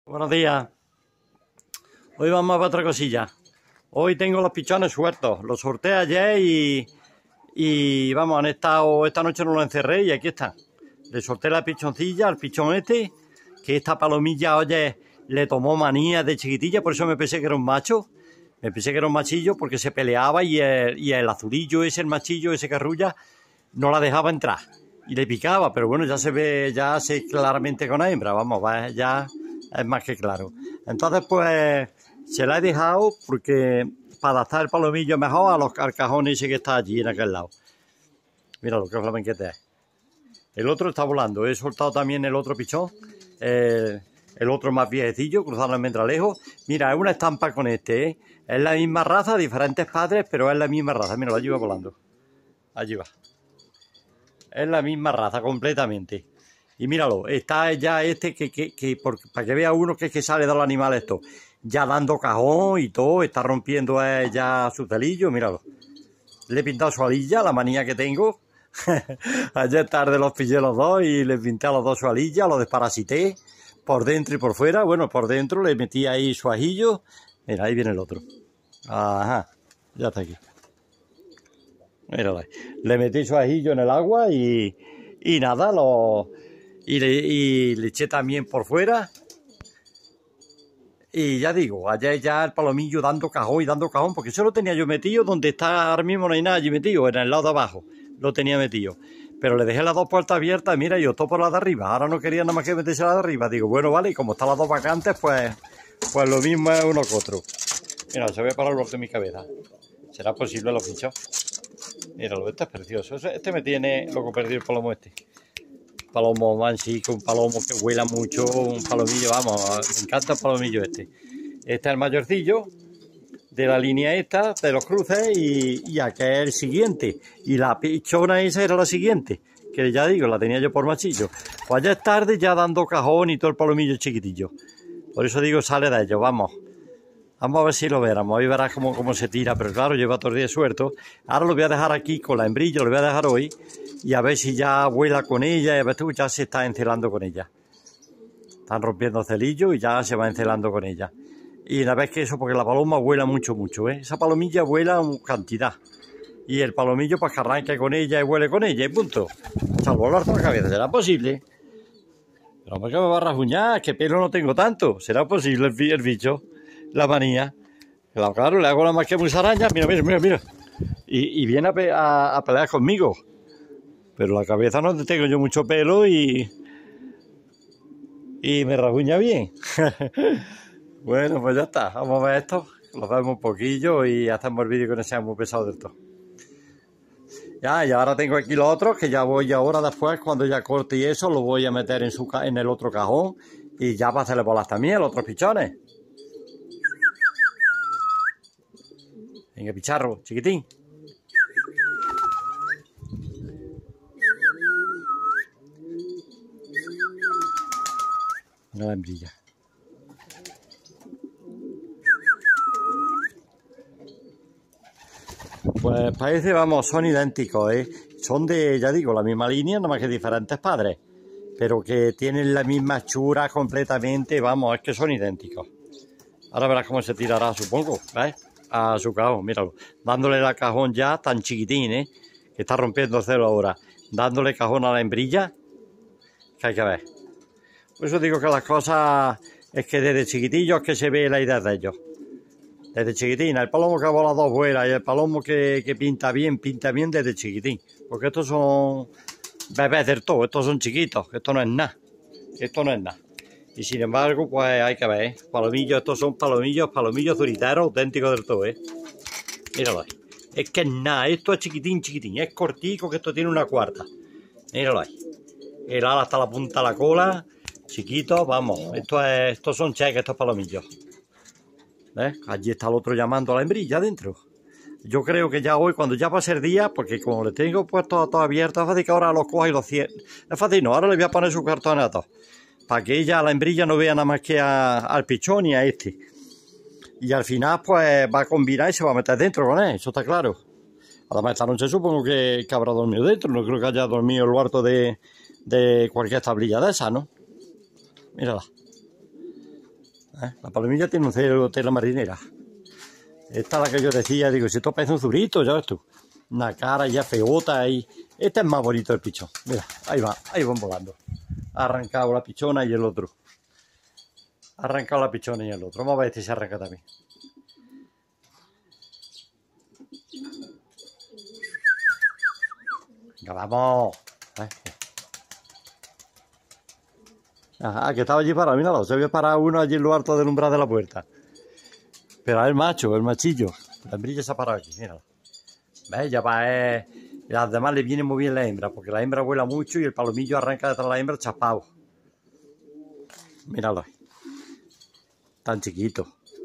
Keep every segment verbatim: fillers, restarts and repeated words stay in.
Buenos días. Hoy vamos a ver otra cosilla. Hoy tengo los pichones sueltos. Los sorteé ayer y, y vamos, han estado, esta noche no los encerré y aquí están. Le solté la pichoncilla al pichón este, que esta palomilla, oye, le tomó manía de chiquitilla, por eso me pensé que era un macho. Me pensé que era un machillo porque se peleaba y el, y el azulillo ese, el machillo ese que arrulla, no la dejaba entrar. Y le picaba, pero bueno, ya se ve, ya sé claramente con la hembra, vamos, va, ya es más que claro. Entonces, pues, se la he dejado porque para adaptar el palomillo mejor a los, al cajón ese que está allí en aquel lado. Mira lo que flamenquete es. El otro está volando. He soltado también el otro pichón. Eh, el otro más viejecillo, cruzado el almendralejo. Mira, es una estampa con este, ¿eh? Es la misma raza, diferentes padres, pero es la misma raza. Mira, allí va volando. Allí va. Es la misma raza completamente. Y míralo, está ya este que, que, que por, para que vea uno que es que sale de los animales esto. Ya dando cajón y todo, está rompiendo eh, ya su celillo, míralo. Le he pintado su alilla, la manía que tengo. Ayer tarde los pillé los dos y le pinté a los dos su alilla, los desparasité por dentro y por fuera. Bueno, por dentro le metí ahí su ajillo. Mira, ahí viene el otro. Ajá, ya está aquí. Míralo ahí. Le metí su ajillo en el agua y, y nada, lo, y, le, y le eché también por fuera. Y ya digo, ayer ya el palomillo dando cajón y dando cajón, porque eso lo tenía yo metido donde está ahora mismo, no hay nada allí metido, en el lado de abajo lo tenía metido. Pero le dejé las dos puertas abiertas, mira, yo optó por la de arriba, ahora no quería nada más que meterse la de arriba. Digo, bueno, vale, y como están las dos vacantes, pues, pues lo mismo es uno que otro. Mira, se ve para el borde de mi cabeza. ¿Será posible los bichos? Míralo, este es precioso. Este me tiene loco perdido el palomo este. Palomo mansico, un palomo que huela mucho, un palomillo, vamos, me encanta el palomillo este. Este es el mayorcillo de la línea esta, de los cruces, y, y aquel es el siguiente. Y la pichona esa era la siguiente, que ya digo, la tenía yo por machillo. Pues ya es tarde ya dando cajón y todo el palomillo chiquitillo. Por eso digo, sale de ellos, vamos. Vamos a ver si lo veramos, hoy verás cómo, cómo se tira, pero claro, lleva todo el día suelto. Ahora lo voy a dejar aquí con la hembrilla, lo voy a dejar hoy, y a ver si ya vuela con ella, y a ver tú, ya se está encelando con ella. Están rompiendo celillos y ya se va encelando con ella. Y una vez que eso, porque la paloma vuela mucho, mucho, ¿eh? Esa palomilla vuela en cantidad. Y el palomillo, pues que arranque con ella y vuele con ella, y punto. Salvo hablar con la cabeza, ¿será posible? Pero hombre, que me va a rajuñar, que pelo no tengo tanto. ¿Será posible el, el bicho? La manía. Claro, le hago la más que musaraña, mira, mira, mira, mira. Y, y viene a, pe a, a pelear conmigo. Pero la cabeza no tengo yo mucho pelo y... Y me rajuña bien. Bueno, pues ya está. Vamos a ver esto. Lo vemos un poquillo y hacemos el vídeo que no sea muy pesado del todo. Ya, y ahora tengo aquí los otros que ya voy ahora después, cuando ya corte y eso, lo voy a meter en, su ca en el otro cajón. Y ya para hacerle bolas también, los otros pichones. Venga, picharro, chiquitín. Una la hembrilla. Pues parece, vamos, son idénticos, ¿eh? Son de, ya digo, la misma línea, nada más que diferentes padres. Pero que tienen la misma hechura completamente, vamos, es que son idénticos. Ahora verás cómo se tirará, supongo, ¿ves? A su cajón, míralo, dándole la cajón ya tan chiquitín, ¿eh? Que está rompiendo el celo ahora, dándole cajón a la hembrilla, que hay que ver. Por eso digo que las cosas es que desde chiquitillos es que se ve la idea de ellos. Desde chiquitín, el palomo que vola dos vuelas y el palomo que, que pinta bien, pinta bien desde chiquitín. Porque estos son bebés del todo, estos son chiquitos, esto no es nada, esto no es nada. Y sin embargo, pues hay que ver, ¿eh? Palomillos, estos son palomillos, palomillos zuriteros auténticos del todo, ¿eh? Míralo ahí. Es que es nada, esto es chiquitín, chiquitín, es cortico, que esto tiene una cuarta. Míralo ahí. El ala hasta la punta de la cola, chiquito, vamos, esto es, estos son cheques, estos palomillos. ¿Ves? Allí está el otro llamando a la hembrilla adentro. Yo creo que ya hoy, cuando ya va a ser día, porque como le tengo puesto todo abierto, es fácil que ahora los coja y los cierre. Es fácil, no, ahora le voy a poner su cartón a todos. Para que ella, la hembrilla, no vea nada más que a, al pichón y a este. Y al final, pues, va a combinar y se va a meter dentro con él, eso está claro. Además, esta noche supongo que, que habrá dormido dentro, no creo que haya dormido en lo harto de, de cualquier tablilla de esa, ¿no? Mírala. ¿Eh? La palomilla tiene un celo tela marinera. Esta es la que yo decía, digo, si esto parece un zurito, ya ves tú. Una cara ya feota ahí. Este es más bonito el pichón. Mira, ahí va, ahí van volando. Ha arrancado la pichona y el otro. Ha arrancado la pichona y el otro. Vamos a ver este se arranca también. Venga, vamos. ¿Eh? Ajá, que estaba allí parado, míralo, se había parado uno allí en lo alto del umbral de la puerta. Pero es el macho, el machillo. La hembrilla se ha parado aquí, míralo. ¿Ves? Ya va, eh, y además le viene muy bien la hembra, porque la hembra vuela mucho y el palomillo arranca detrás de la hembra chapado. Míralo ahí. Tan chiquito.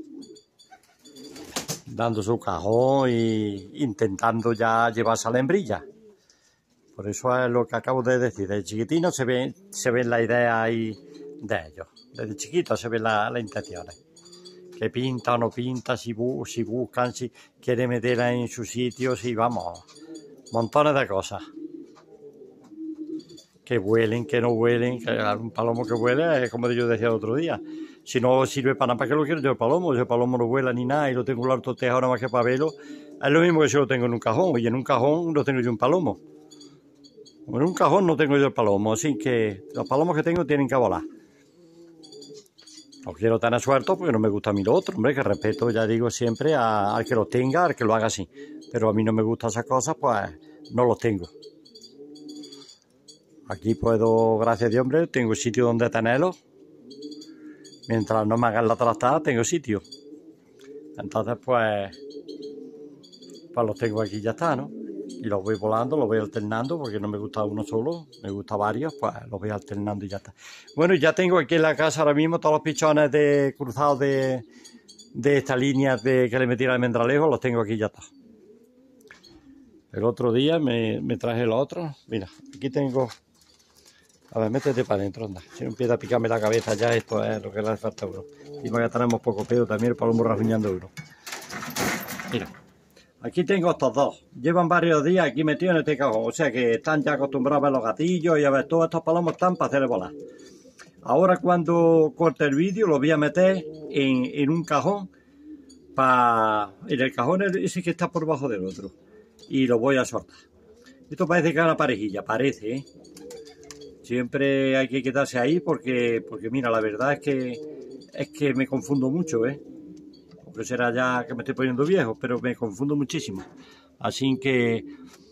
Dando su cajón e intentando ya llevarse a la hembrilla. Por eso es lo que acabo de decir. Desde chiquitino se ve, se ve la idea ahí de ellos. Desde chiquito se ven las la intenciones. Que pinta o no pinta, si, bu si buscan, si quiere meterla en su sitio, si vamos. Montones de cosas. Que vuelen, que no vuelen. Que un palomo que vuele es como yo decía el otro día. Si no sirve para nada, ¿para qué lo quiero yo el palomo? Si el palomo no vuela ni nada y lo tengo en un alto tejado nada más que para verlo, es lo mismo que si lo tengo en un cajón. Y en un cajón lo tengo yo un palomo. En un cajón no tengo yo el palomo, así que los palomos que tengo tienen que volar. No quiero tener sueltos porque no me gusta a mí lo otro, hombre, que respeto, ya digo, siempre a, al que los tenga, al que lo haga así. Pero a mí no me gustan esas cosas, pues no los tengo. Aquí puedo, gracias a Dios, hombre, tengo sitio donde tenerlos. Mientras no me hagan la trastada, tengo sitio. Entonces, pues, pues los tengo aquí y ya está, ¿no? Y los voy volando, los voy alternando, porque no me gusta uno solo, me gusta varios, pues los voy alternando y ya está. Bueno, ya tengo aquí en la casa ahora mismo todos los pichones de cruzados de, de esta línea de que le metí al almendralejo, los tengo aquí y ya está. El otro día me, me traje los otros, mira, aquí tengo... A ver, métete para adentro, anda. Si no empieza a picarme la cabeza ya, esto es lo que le hace falta a uno. Y ya tenemos poco pedo también, el palomo rasguñando uno. Mira. Aquí tengo estos dos. Llevan varios días aquí metidos en este cajón. O sea que están ya acostumbrados a ver los gatillos y a ver todos estos palomos están para hacerle volar. Ahora cuando corte el vídeo lo voy a meter en, en un cajón. Pa, en el cajón ese que está por debajo del otro. Y lo voy a soltar. Esto parece que es una parejilla. Parece, ¿eh? Siempre hay que quedarse ahí porque, porque mira, la verdad es que, es que me confundo mucho, ¿eh? Porque será ya que me estoy poniendo viejo, pero me confundo muchísimo. Así que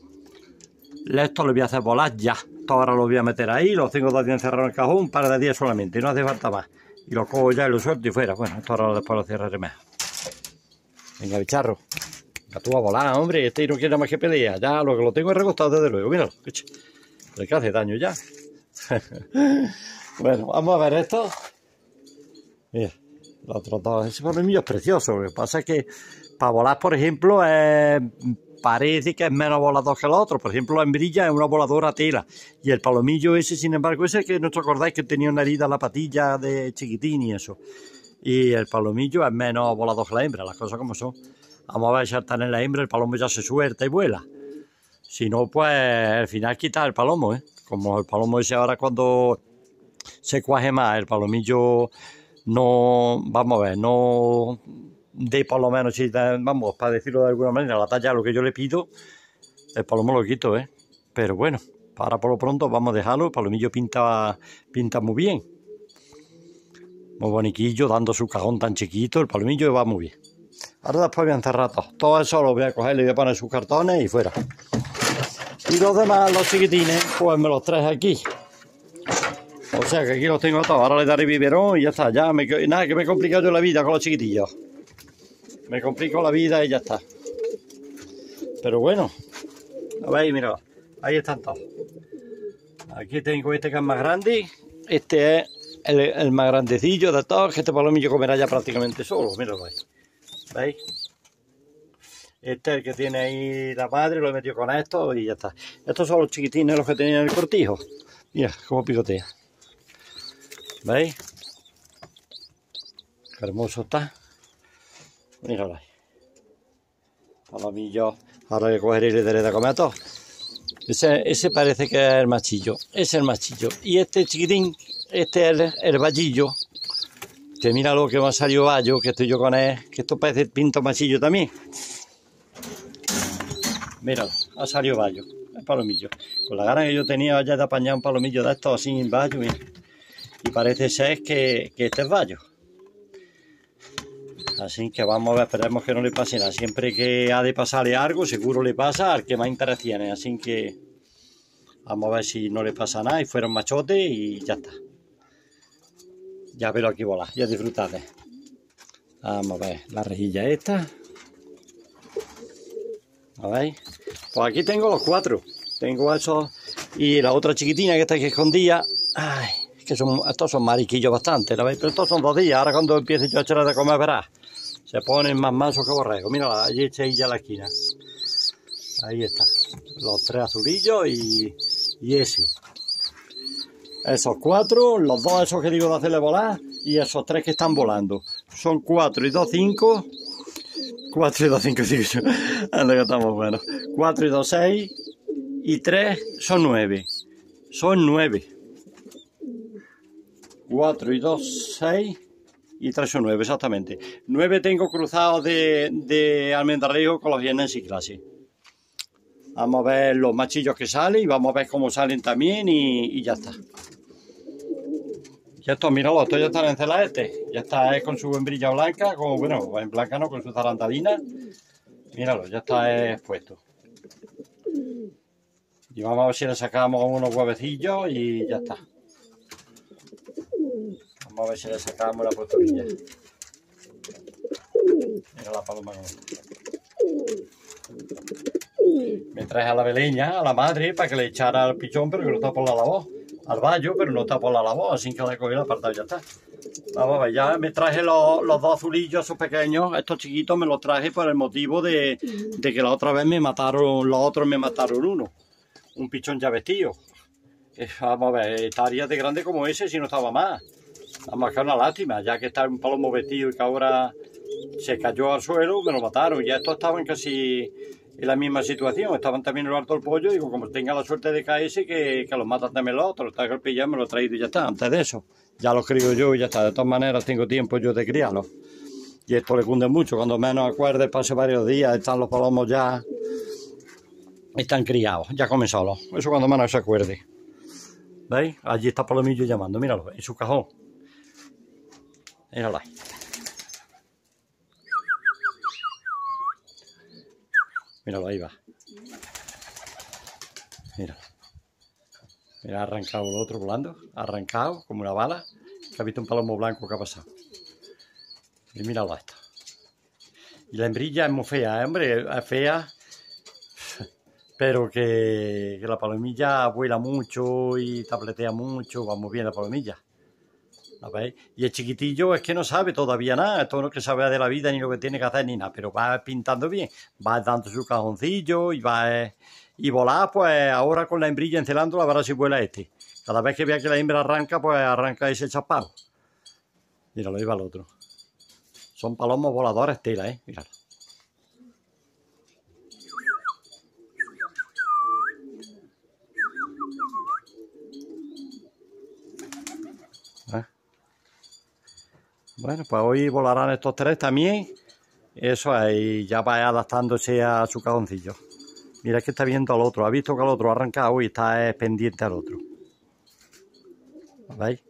esto lo voy a hacer volar ya. Esto ahora lo voy a meter ahí, los tengo dos días encerrados en el cajón, un par de días solamente, no hace falta más. Y lo cojo ya y lo suelto y fuera. Bueno, esto ahora después lo cerraré mejor. Venga, bicharro. Venga, tú a volar, hombre, este no quiere más que pelea. Ya, lo que lo tengo es recostado desde luego, míralo. Le que hace daño ya. Bueno, vamos a ver esto. Mira. Los otros dos, ese palomillo es precioso. Lo que pasa es que para volar, por ejemplo, eh, parece que es menos volador que el otro. Por ejemplo, la hembrilla es una voladora tela. Y el palomillo ese, sin embargo, ese que no os acordáis que tenía una herida en la patilla de chiquitín y eso. Y el palomillo es menos volador que la hembra, las cosas como son. Vamos a ver si están en la hembra, el palomo ya se suelta y vuela. Si no, pues al final quita el palomo, ¿eh? Como el palomo ese ahora cuando se cuaje más, el palomillo... No, vamos a ver, no de por lo menos, si, vamos, para decirlo de alguna manera, la talla, lo que yo le pido, el palomo lo quito, ¿eh? Pero bueno, para por lo pronto vamos a dejarlo, el palomillo pinta, pinta muy bien. Muy boniquillo, dando su cajón tan chiquito, el palomillo va muy bien. Ahora después voy a encerrar todo, todo eso lo voy a coger, le voy a poner sus cartones y fuera. Y los demás, los chiquitines, pues me los traes aquí. O sea que aquí los tengo todos, ahora le daré biberón y ya está, ya me, nada, que me he complicado yo la vida con los chiquitillos. Me complico la vida y ya está. Pero bueno, lo veis, mira, ahí están todos. Aquí tengo este que es más grande, este es el, el más grandecillo de todos, que este palomillo comerá ya prácticamente solo, míralo ahí. ¿Veis? Este es el que tiene ahí la madre, lo he metido con esto y ya está. Estos son los chiquitines los que tenían el cortijo. Mira cómo picotea. ¿Veis? Qué hermoso está. Míralo ahí. Palomillo. Ahora que cogeré y le daré de comer a todos. Ese, ese parece que es el machillo. Ese es el machillo. Y este chiquitín, este es el, el vallillo. Que mira lo que me ha salido Bayo, que estoy yo con él, que esto parece pinto machillo también. Mira, ha salido Bayo, el palomillo. Con la gana que yo tenía ya de apañar un palomillo de estos así en Bayo, mira. Y parece ser que, que este es Bayo. Así que vamos a ver, esperemos que no le pase nada. Siempre que ha de pasarle algo, seguro le pasa al que más interés tiene. Así que vamos a ver si no le pasa nada y fueron machotes y ya está. Ya veo aquí volar, ya disfrutad. Vamos a ver la rejilla esta. A ver, pues aquí tengo los cuatro. Tengo esos y la otra chiquitina que está aquí escondida. Ay, es que son, estos son mariquillos bastante, ¿la veis? Pero estos son dos días. Ahora cuando empiece yo a echar de comer, verás. Se ponen más mansos que borregos. Mira, allí está ella la esquina. Ahí está. Los tres azulillos y, y ese. Esos cuatro, los dos esos que digo de hacerle volar y esos tres que están volando. Son cuatro y dos, cinco. Cuatro y dos, cinco, cinco. Anda que estamos buenos. Cuatro y dos, seis. Y tres son nueve. Son nueve. Cuatro y dos, seis. Y tres son nueve, exactamente. Nueve tengo cruzados de, de almendralejo con los vienes y clase. Vamos a ver los machillos que salen y vamos a ver cómo salen también y, y ya está. Y esto, míralo, esto ya está en celaete. Ya está es con su hembrilla blanca, como bueno, en blanca no, con su zarandadina. Míralo, ya está expuesto. Y vamos a ver si le sacamos unos huevecillos y ya está. Vamos a ver si le sacamos la posturilla. Mira la paloma. Me traje a la beleña, a la madre, para que le echara al pichón, pero que no está por la labor. Al Bayo, pero no está por la labor, así que la he cogido apartado y ya está. Vamos a ver, ya me traje los, los dos azulillos, esos pequeños, estos chiquitos me los traje por el motivo de, de que la otra vez me mataron, los otros me mataron uno. Un pichón ya vestido. Eh, vamos a ver, estaría de grande como ese si no estaba más. Vamos a que es una lástima, ya que está un palomo vestido y que ahora se cayó al suelo, me lo mataron. Ya estos estaban casi en la misma situación, estaban también en el alto del pollo. Digo, como tenga la suerte de caerse, que, que los matan también los otros. Está el pillar, me lo he traído y ya está. Antes de eso, ya los crío yo y ya está. De todas maneras, tengo tiempo yo de criarlos. Y esto le cunde mucho. Cuando menos acuerdes, pase varios días, están los palomos ya, están criados, ya comen solos. Eso cuando menos se acuerde. ¿Veis? Allí está Palomillo llamando, míralo, en su cajón. Míralo ahí. Míralo, ahí va. Míralo. Mira, ha arrancado el otro volando. Ha arrancado como una bala. Que ha visto un palomo blanco que ha pasado. Y míralo esto. Y la hembrilla es muy fea, ¿eh? Hombre, es fea. Pero que, que la palomilla vuela mucho y tabletea mucho. Va muy bien la palomilla. ¿La veis? Y el chiquitillo es que no sabe todavía nada, esto no es que sabe de la vida ni lo que tiene que hacer ni nada, pero va pintando bien, va dando su cajoncillo y va eh, y volar, pues ahora con la hembrilla encelándola, a ver si vuela este. Cada vez que vea que la hembra arranca, pues arranca ese chapado. Míralo, ahí va el otro. Son palomos voladores tela, eh, míralo. ¿Eh? Bueno, pues hoy volarán estos tres también. Eso ahí ya va adaptándose a su cajoncillo. Mira, es que está viendo al otro. Ha visto que el otro ha arrancado y está pendiente al otro. ¿Veis?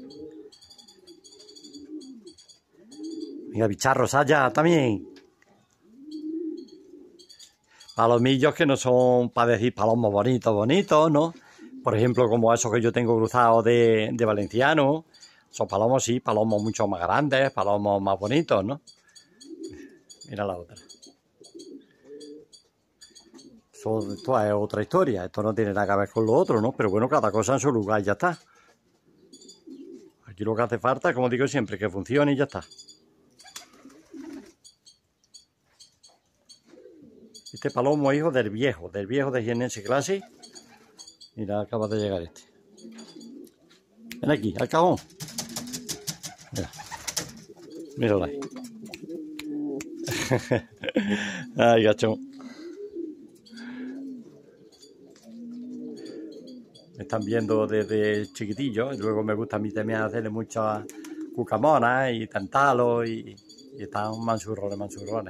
Mira, bicharros allá también. Palomillos que no son para decir palomos bonitos, bonitos, ¿no? Por ejemplo, como esos que yo tengo cruzados de, de valenciano. Son palomos, sí, palomos mucho más grandes, palomos más bonitos, ¿no? Mira la otra. Esto, esto es otra historia, esto no tiene nada que ver con lo otro, ¿no? Pero bueno, cada cosa en su lugar y ya está. Aquí lo que hace falta, como digo siempre, que funcione y ya está. Este palomo es hijo del viejo, del viejo de jienense clase. Mira, acaba de llegar este. Ven aquí, al cajón. Mira. Míralo ahí. Ay, gachón. Me están viendo desde chiquitillo. Y luego me gusta a mí también hacerle muchas cucamonas y tantalos y, y están manchurrones, manchurrones.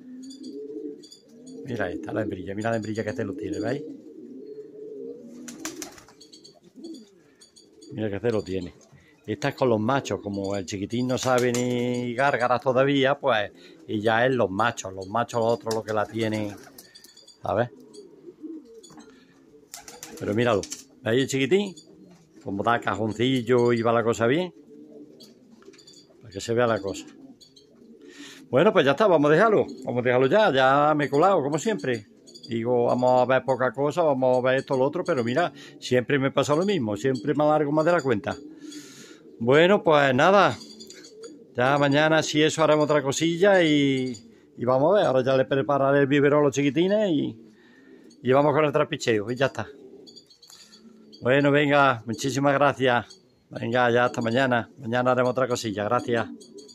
Mira esta, la hembrilla, mira la hembrilla que este lo tiene, ¿veis? Mira que este lo tiene. Esta es con los machos, como el chiquitín no sabe ni gárgaras todavía, pues, y ya es los machos, los machos los otros los que la tienen, ¿sabes? Pero míralo, ¿veis el chiquitín? Como da cajoncillo y va la cosa bien. Para que se vea la cosa. Bueno, pues ya está, vamos a dejarlo. Vamos a dejarlo ya, ya me he colado, como siempre. Digo, vamos a ver poca cosa, vamos a ver esto o lo otro, pero mira, siempre me pasa lo mismo, siempre me alargo más de la cuenta. Bueno, pues nada, ya mañana si eso haremos otra cosilla y, y vamos a ver. Ahora ya le prepararé el biberón a los chiquitines y, y vamos con el trapicheo y ya está. Bueno, venga, muchísimas gracias. Venga, ya hasta mañana. Mañana haremos otra cosilla, gracias.